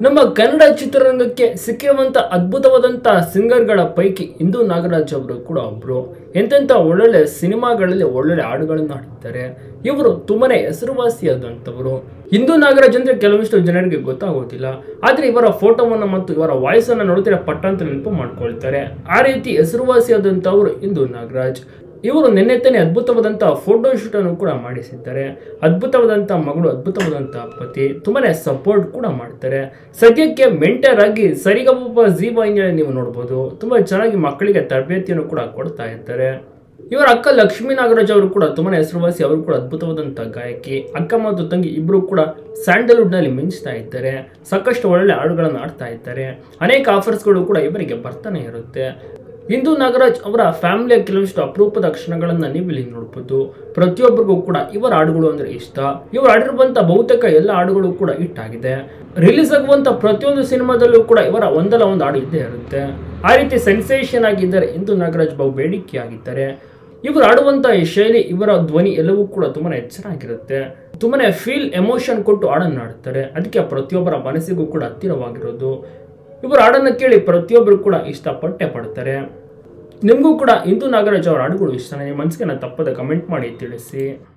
ನಮ್ಮ ಕನ್ನಡ ಚಿತ್ರರಂಗಕ್ಕೆ ಸಿಕ್ಕಿರುವಂತ ಅದ್ಭುತವಾದಂತ ಸಿಂಗರ್ಗಳ ಪೈಕಿ ಇಂದು ನಾಗರಾಜ್ ಅವರು ಕೂಡ ಒಬ್ರು. ಎಂತೆಂತ ಒಳ್ಳೊಳ್ಳೆ ಸಿನಿಮಾಗಳಲ್ಲಿ ಒಳ್ಳೊಳ್ಳೆ ಹಾಡುಗಳನ್ನು ಹಾಡಿದ್ದಾರೆ. ಇವರು ತುಂಬಾನೇ ಹೆಸರುವಾಸಿಯಾದಂಥವರು. ಇಂದು ನಾಗರಾಜ್ ಅಂದ್ರೆ ಕೆಲವಿಷ್ಟು ಜನರಿಗೆ ಗೊತ್ತಾಗೋದಿಲ್ಲ, ಆದ್ರೆ ಇವರ ಫೋಟೋವನ್ನು ಮತ್ತು ಇವರ ವಾಯ್ಸ್ ಅನ್ನು ನೋಡಿದ್ರೆ ಪಟ್ಟಂತ ನೆನಪು ಮಾಡ್ಕೊಳ್ತಾರೆ. ಆ ರೀತಿ ಹೆಸರುವಾಸಿಯಾದಂಥವರು ಇಂದು ನಾಗರಾಜ್. ಇವರು ನಿನ್ನೆ ಅದ್ಭುತವಾದಂತಹ ಫೋಟೋ ಶೂಟ್ ಅನ್ನು ಕೂಡ ಮಾಡಿಸಿದ್ದಾರೆ. ಅದ್ಭುತವಾದಂತಹ ಮಗಳು, ಅದ್ಭುತವಾದಂತಹ ಪತಿ, ತುಂಬಾನೇ ಸಪೋರ್ಟ್ ಕೂಡ ಮಾಡ್ತಾರೆ. ಸದ್ಯಕ್ಕೆ ಮೆಂಟರ್ ಆಗಿ ಸರಿಗಮಪ ಜೀ ವಾಹಿನಿಯಲ್ಲಿ ನೀವು ನೋಡಬಹುದು, ತುಂಬಾ ಚೆನ್ನಾಗಿ ಮಕ್ಕಳಿಗೆ ತರಬೇತಿಯನ್ನು ಕೂಡ ಕೊಡ್ತಾ ಇದ್ದಾರೆ. ಇವರ ಅಕ್ಕ ಲಕ್ಷ್ಮೀ ನಾಗರಾಜ್ ಅವರು ಕೂಡ ತುಂಬಾನೇ ಹೆಸರುವಾಸಿ. ಅವರು ಕೂಡ ಅದ್ಭುತವಾದಂತಹ ಗಾಯಕಿ. ಅಕ್ಕ ಮತ್ತು ತಂಗಿ ಇಬ್ರು ಕೂಡ ಸ್ಯಾಂಡಲ್ವುಡ್ ನಲ್ಲಿ ಮಿಂಚ್ತಾ ಇದ್ದಾರೆ. ಸಾಕಷ್ಟು ಒಳ್ಳೆ ಹಾಡುಗಳನ್ನು ಆಡ್ತಾ ಇದ್ದಾರೆ. ಅನೇಕ ಆಫರ್ಸ್ಗಳು ಕೂಡ ಇವರಿಗೆ ಬರ್ತಾನೆ ಇರುತ್ತೆ. ಇಂದು ನಾಗರಾಜ್ ಅವರ ಫ್ಯಾಮಿಲಿಯ ಕೆಲವಷ್ಟು ಅಪರೂಪದ ಕ್ಷಣಗಳನ್ನ ನೀವು ಇಲ್ಲಿ ನೋಡಬಹುದು. ಪ್ರತಿಯೊಬ್ಬರಿಗೂ ಕೂಡ ಇವರ ಹಾಡುಗಳು ಅಂದ್ರೆ ಇಷ್ಟ. ಇವರು ಆಡಿರುವಂತ ಬಹುತೇಕ ಎಲ್ಲ ಹಾಡುಗಳು ಕೂಡ ಹಿಟ್ ಆಗಿದೆ. ರಿಲೀಸ್ ಆಗುವಂತ ಪ್ರತಿಯೊಂದು ಸಿನಿಮಾದಲ್ಲೂ ಕೂಡ ಇವರ ಒಂದಲ್ಲ ಒಂದು ಹಾಡು ಇದ್ದೇ ಇರುತ್ತೆ. ಆ ರೀತಿ ಸೆನ್ಸೇಷನ್ ಆಗಿದ್ದಾರೆ ಇಂದು ನಾಗರಾಜ್, ಬಹು ಬೇಡಿಕೆಯಾಗಿದ್ದಾರೆ. ಇವರು ಆಡುವಂತ ಈ ಶೈಲಿ, ಇವರ ಧ್ವನಿ ಎಲ್ಲವೂ ಕೂಡ ತುಂಬಾನೇ ಚೆನ್ನಾಗಿರುತ್ತೆ. ತುಂಬಾನೇ ಫೀಲ್, ಎಮೋಷನ್ ಕೊಟ್ಟು ಹಾಡನ್ನು ಆಡ್ತಾರೆ. ಅದಕ್ಕೆ ಪ್ರತಿಯೊಬ್ಬರ ಮನಸ್ಸಿಗೂ ಕೂಡ ಹತ್ತಿರವಾಗಿರೋದು. ಇವರ ಹಾಡನ್ನು ಕೇಳಿ ಪ್ರತಿಯೊಬ್ಬರು ಕೂಡ ಇಷ್ಟಪಟ್ಟೆ ಪಡ್ತಾರೆ. ನಿಮಗೂ ಕೂಡ ಇಂದು ನಾಗರಾಜ್ ಅವರ ಹಾಡುಗಳು ಇಷ್ಟನೇ? ನಿಮ್ಮ ಮನಸ್ಸಿಗೆ ತಪ್ಪದೆ ಕಮೆಂಟ್ ಮಾಡಿ ತಿಳಿಸಿ.